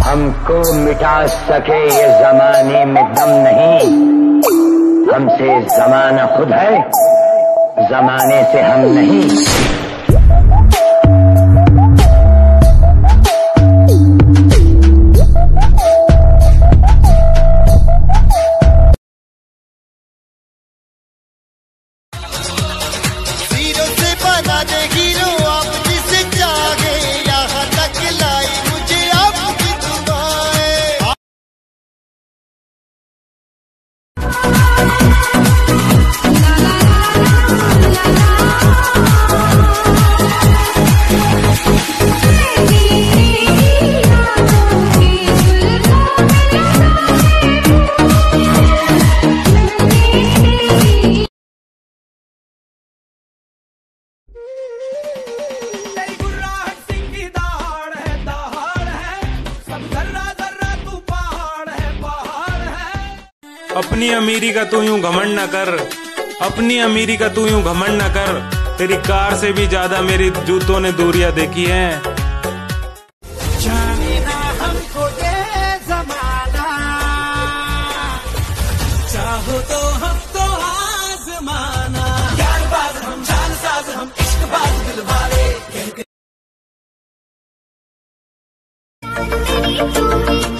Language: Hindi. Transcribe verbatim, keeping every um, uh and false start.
हमको मिटा सके ये जमाने में दम नहीं, हमसे जमाना खुद है, जमाने से हम नहीं। अपनी अमीरी का तू यूं घमंड न कर, अपनी अमीरी का तू यूं घमंड न कर, तेरी कार से भी ज्यादा मेरी जूतों ने दूरियां देखी हैं। जाने ना हमको ये जमाना, चाहो तो हम तो आजमाना, यारबाज हम जानसाज हम इश्कबाज दिलवाले।